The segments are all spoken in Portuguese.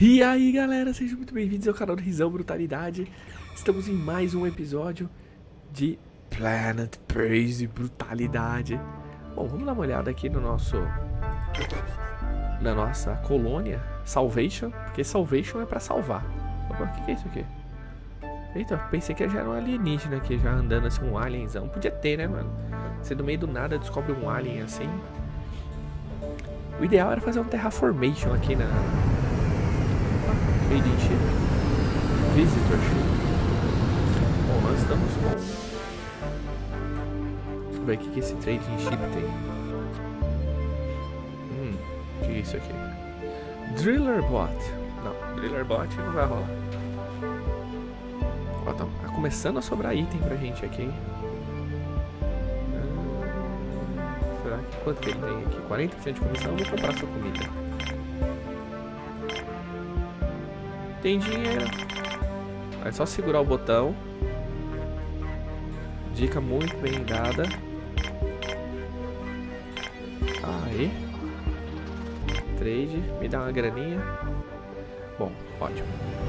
E aí galera, sejam muito bem-vindos ao canal do Rizão Brutalidade. Estamos em mais um episódio de Planet Praise Brutalidade. Bom, vamos dar uma olhada aqui no na nossa colônia Salvation, porque Salvation é pra salvar. Opa, o que é isso aqui? Eita, pensei que já era um alienígena aqui, já andando assim, um alienzão. Podia ter, né, mano? Você no meio do nada descobre um alien assim. O ideal era fazer um terraformation aqui na... Trading Ship, Visitor Ship. Bom, nós estamos com... Deixa eu ver o que esse Trading Ship tem. O que é isso aqui? Driller Bot. Não, Driller Bot não vai rolar. Ó, tá começando a sobrar item pra gente aqui. Será que quanto que ele tem aqui? 40% de comissão, eu vou comprar sua comida. Tem dinheiro. É só segurar o botão. Dica muito bem dada. Aí. Trade. Me dá uma graninha. Bom, ótimo.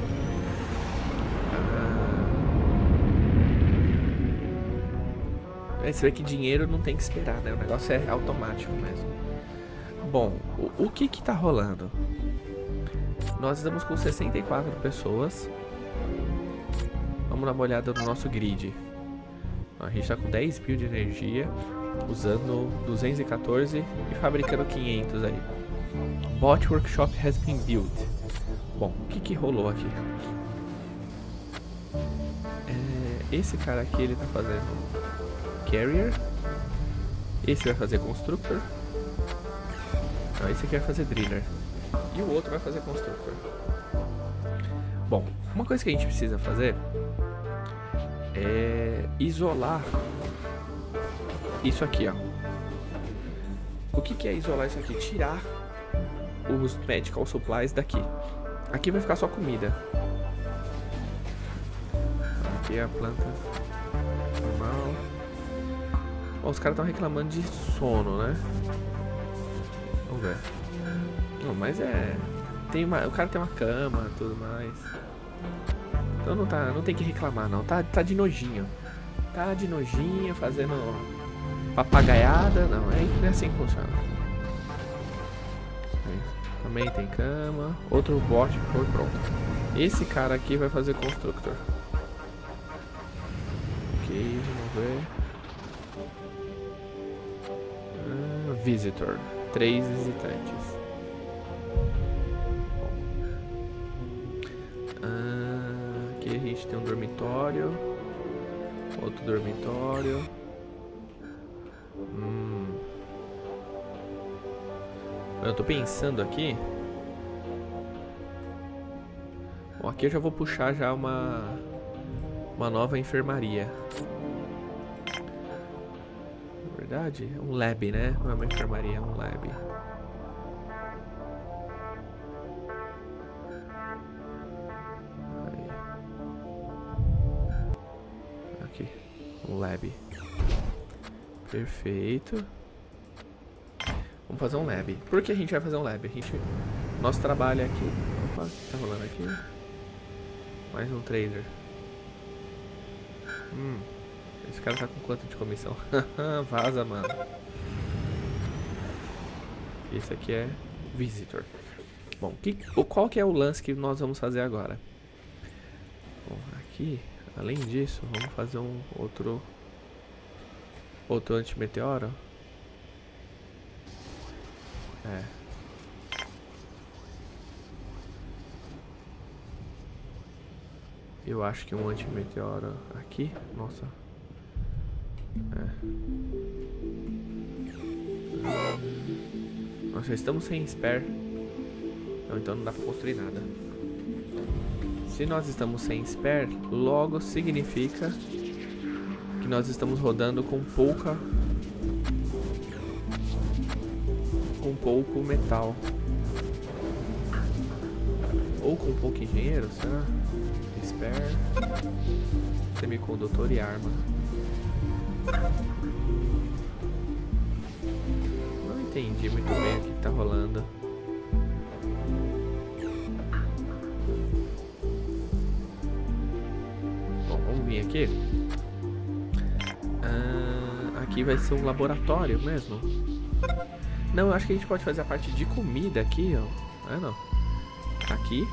Você vê que dinheiro não tem que esperar, né? O negócio é automático mesmo. Bom, o que tá rolando? Nós estamos com 64 pessoas. Vamos dar uma olhada no nosso grid. A gente está com 10 mil de energia, usando 214 e fabricando 500 aí. Bot Workshop has been built. Bom, o que rolou aqui? Esse cara aqui, ele tá fazendo Carrier. Esse vai fazer Constructor. Não, esse aqui vai fazer Driller. E o outro vai fazer Constructor. Bom, uma coisa que a gente precisa fazer é isolar isso aqui, ó. O que é isolar isso aqui? Tirar os medical supplies daqui. Aqui vai ficar só comida. Aqui é a planta normal. Bom, os caras estão reclamando de sono, né? Vamos ver. Não, mas o cara tem uma cama, tudo mais. Então não tem que reclamar não. Tá de nojinho. Tá de nojinho, fazendo papagaiada. Não é assim que funciona. Aí, também tem cama. Outro bot foi pronto. Esse cara aqui vai fazer constructor. Ok, vamos ver. Visitor. 3 visitantes. Aqui a gente tem um dormitório. Outro dormitório. Eu tô pensando aqui. Bom, aqui eu já vou puxar já uma nova enfermaria. Na verdade, é um lab, né? Não é uma enfermaria, é um lab. Aqui, um lab. Perfeito. Vamos fazer um lab. Por que a gente vai fazer um lab? Nosso trabalho é aqui. Opa, o que tá rolando aqui? Mais um trader. Esse cara tá com quanto de comissão? Vaza, mano. Esse aqui é Visitor. Bom, qual que é o lance que nós vamos fazer agora? Bom, aqui, além disso, vamos fazer um outro antimeteoro. Eu acho que um antimeteoro aqui. Nossa. Nós já estamos sem spare. Então não dá pra construir nada. Se nós estamos sem spare, logo significa que nós estamos rodando com pouco metal. Ou com pouco engenheiro, será? Spare, semicondutor e arma. Não entendi muito bem o que tá rolando. Vamos vir aqui. Aqui vai ser um laboratório mesmo. Não, eu acho que a gente pode fazer a parte de comida aqui, ó. Não. Aqui.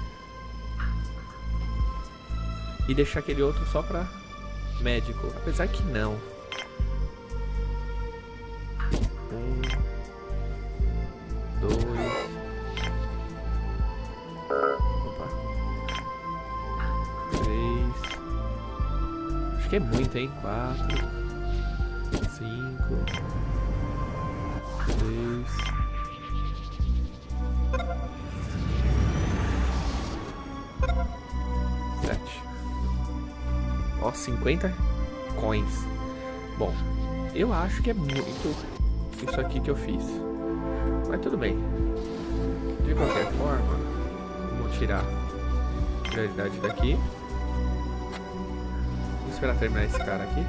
E deixar aquele outro só pra médico. Apesar que não. 1, 2. Opa. 3. Acho que é muito, hein? 4, 5, 6. Ó, 50 coins. Bom, eu acho que é muito isso aqui que eu fiz. Mas tudo bem. De qualquer forma, vamos tirar a prioridade daqui. Vamos esperar terminar esse cara aqui.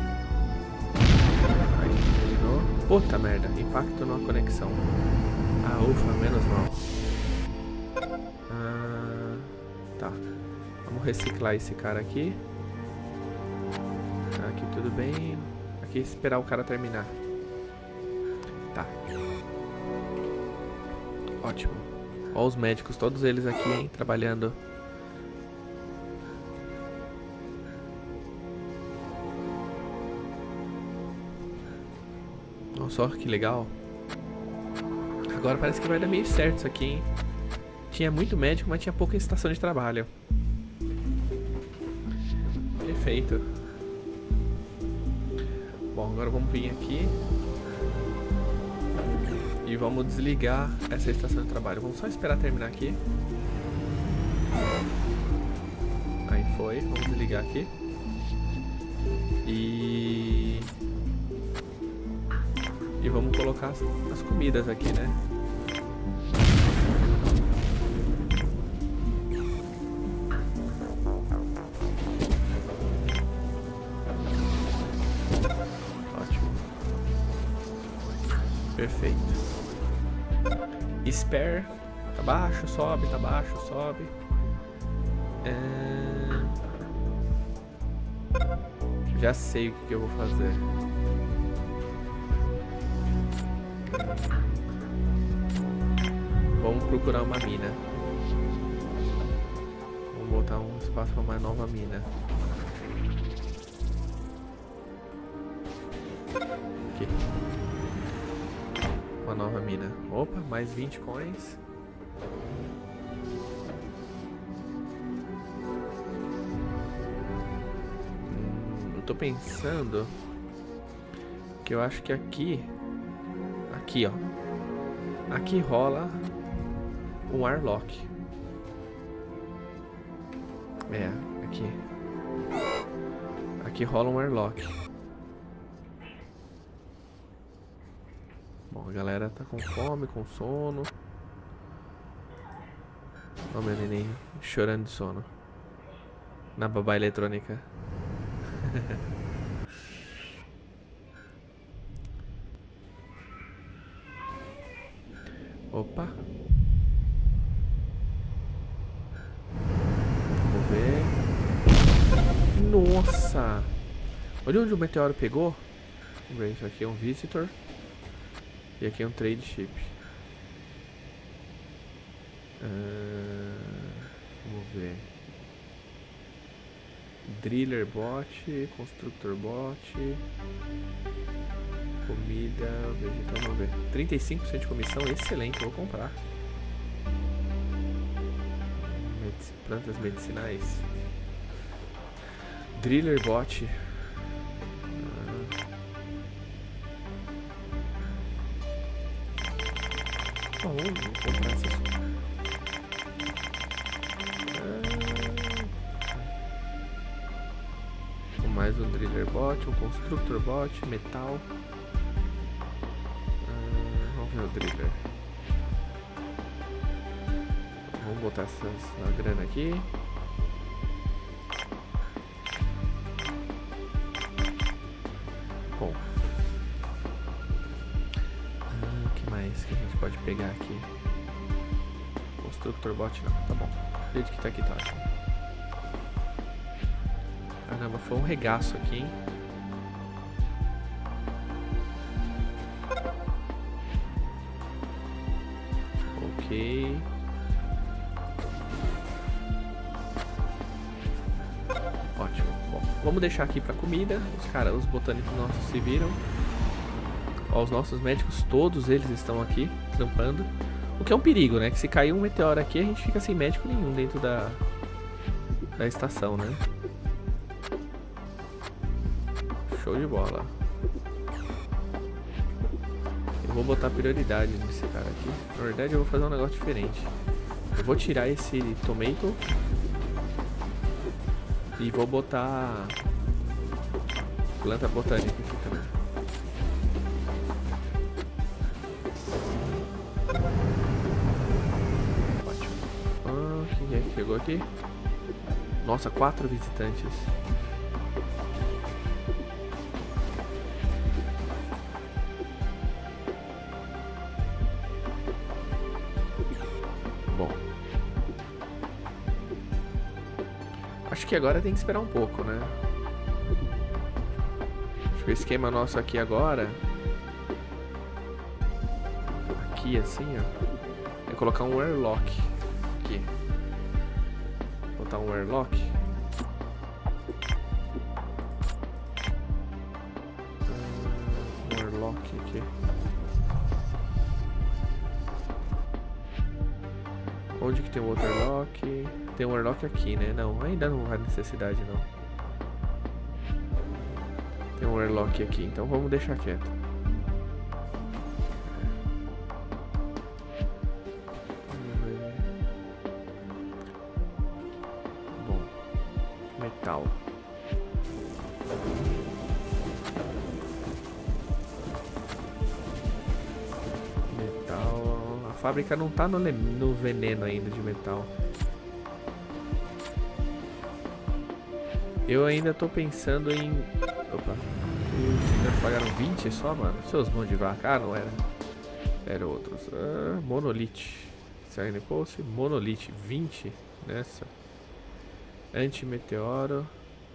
Aí, terminou. Puta merda, impacto na conexão. Ah, ufa, menos mal. Tá. Vamos reciclar esse cara aqui. Aqui tudo bem. Aqui esperar o cara terminar. Tá. Ótimo. Ó os médicos, todos eles aqui, hein, trabalhando. Nossa, ó, que legal. Agora parece que vai dar meio certo isso aqui, hein. Tinha muito médico, mas tinha pouca estação de trabalho. Perfeito. Bom, agora vamos vir aqui e vamos desligar essa estação de trabalho. Vamos só esperar terminar aqui. Aí foi, vamos desligar aqui. E vamos colocar as comidas aqui, né? Perfeito. Spare. Tá baixo, sobe, tá baixo, sobe. Já sei o que eu vou fazer. Vamos procurar uma mina. Vamos botar um espaço para uma nova mina. Aqui. Uma nova mina. Opa, mais 20 coins. Eu tô pensando que eu acho que aqui, ó, aqui rola um airlock. Aqui rola um airlock. Bom, a galera tá com fome, com sono. Ó, meu neném chorando de sono na babá eletrônica. Opa. Vamos ver. Nossa. Olha onde o meteoro pegou. Vamos ver, isso aqui é um visitor. E aqui é um trade ship. Vamos ver. Driller bot, constructor bot, comida, vegetal, vamos ver. 35% de comissão, excelente, eu vou comprar. Plantas medicinais. Driller bot. Vou comprar essas. Mais um driller bot, um constructor bot, metal. Vamos ver o driller. Vamos botar essa grana aqui. Bom. O que mais que a gente pode pegar aqui? Constructor bot não, tá bom. Desde que tá aqui tá ótimo. Caramba, foi um regaço aqui, hein? Ok. Ótimo. Bom, vamos deixar aqui pra comida. Os botânicos nossos se viram. Ó, os nossos médicos, todos eles estão aqui, trampando. O que é um perigo, né? Que se cair um meteoro aqui, a gente fica sem médico nenhum dentro da estação, né? Show de bola. Eu vou botar prioridade nesse cara aqui. Na verdade, eu vou fazer um negócio diferente. Eu vou tirar esse tomato e vou botar planta botânica aqui também. Ótimo. Quem é que chegou aqui? Nossa, 4 visitantes. Bom. Acho que agora tem que esperar um pouco, né? Acho que o esquema nosso aqui agora... Aqui assim, ó. É colocar um airlock. Aqui. Botar um airlock. Um airlock aqui. Onde que tem o outro airlock? Tem um airlock aqui, né? Não, ainda não há necessidade, não. Tem um airlock aqui, então vamos deixar quieto. Bom, metal. A fábrica não tá no veneno ainda de metal. Eu ainda tô pensando em... Opa. Eles pagaram 20 só, mano? Seus mãos de vaca. Ah, não era. Era outros. Monolith. Sign Pulse. Monolith. 20 nessa. Antimeteoro.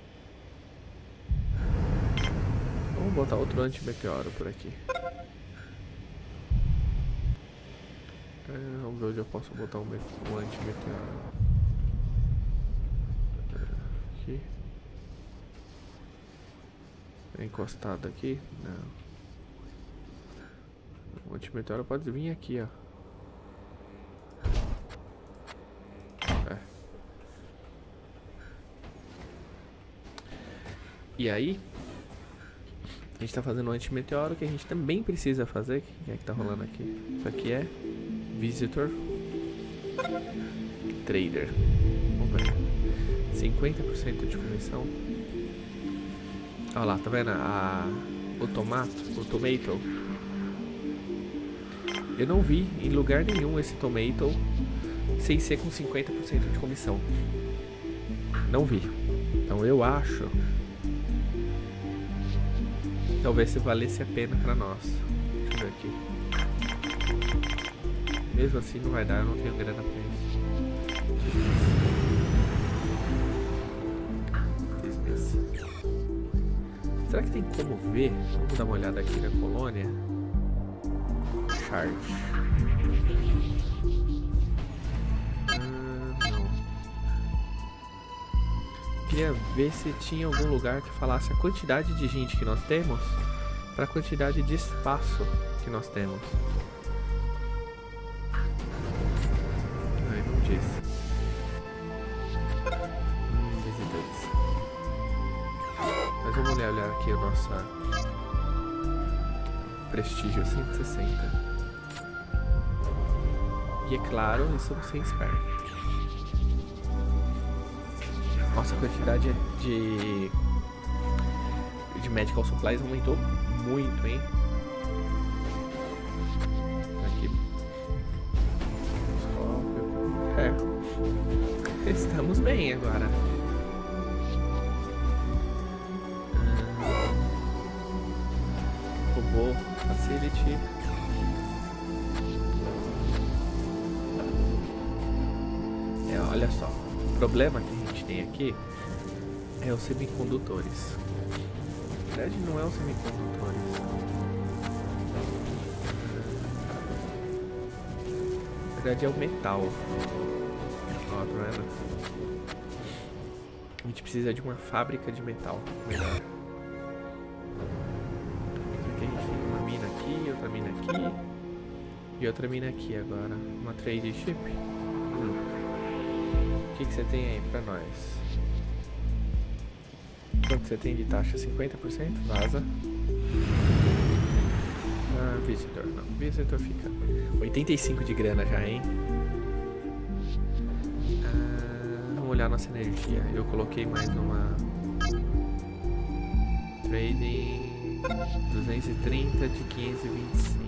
Vamos botar outro antimeteoro por aqui. Vamos ver onde eu posso botar um antimeteoro. Aqui. Encostado aqui? Não. O antimeteoro pode vir aqui, ó. E aí, a gente tá fazendo um antimeteoro que a gente também precisa fazer. O que é que tá rolando aqui? Isso aqui é Visitor Trader. Vamos ver. 50% de comissão. Olha lá, tá vendo? O tomato. Eu não vi em lugar nenhum esse tomato sem ser com 50% de comissão. Não vi. Então eu acho... Talvez se valesse a pena pra nós. Deixa eu ver aqui. Mesmo assim não vai dar, eu não tenho grana pra isso. Será que tem como ver? Vamos dar uma olhada aqui na colônia. Charge. Não. Queria ver se tinha algum lugar que falasse a quantidade de gente que nós temos para a quantidade de espaço que nós temos. Ai, não disse. Visitantes. Mas vamos olhar aqui a nossa prestígio 160. E é claro, isso sem spare. Nossa, a quantidade de medical supplies aumentou muito, hein? Aqui. Estamos bem agora. Robô, facility. Olha só. O problema que a gente tem aqui é É os semicondutores. Na verdade não é os semicondutores. Na verdade é o metal. Ó, tá vendo? A gente precisa de uma fábrica de metal melhor. Aqui a gente tem uma mina aqui, outra mina aqui. E outra mina aqui agora. Uma trade ship. O que você tem aí pra nós? Quanto você tem de taxa? 50%? Vaza. Ah, visitor. Não, visitor fica. 85 de grana já, hein? Vamos olhar nossa energia. Eu coloquei mais uma trading 230 de 525.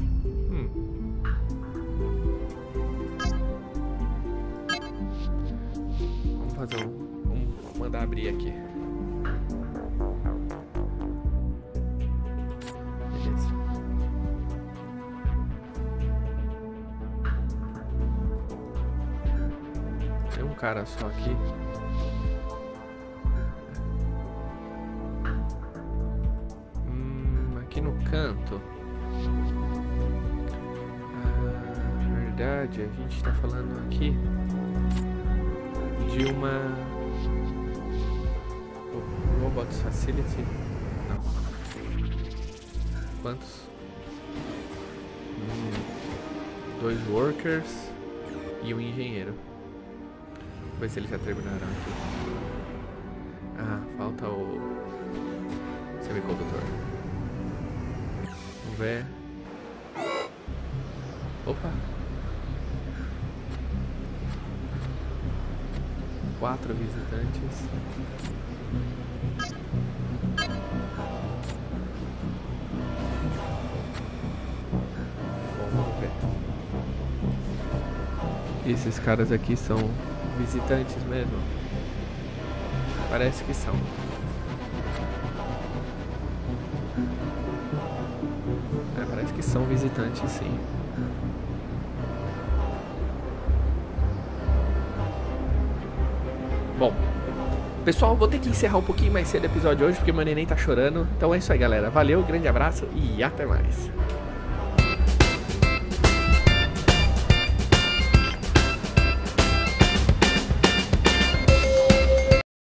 Vamos fazer vamos mandar abrir aqui. Beleza. Tem um cara só aqui. Aqui no canto. Na verdade, a gente tá falando aqui de uma Robots Facility. Não. Quantos? 2 workers e um engenheiro. Vamos ver se eles já terminaram aqui. Ah, falta o semicondutor. Vamos ver. Opa! 4 visitantes. Bom, vamos ver. Esses caras aqui são visitantes mesmo? Parece que são. Parece que são visitantes, sim. Bom, pessoal, vou ter que encerrar um pouquinho mais cedo o episódio hoje, porque meu neném tá chorando. Então é isso aí, galera. Valeu, grande abraço e até mais.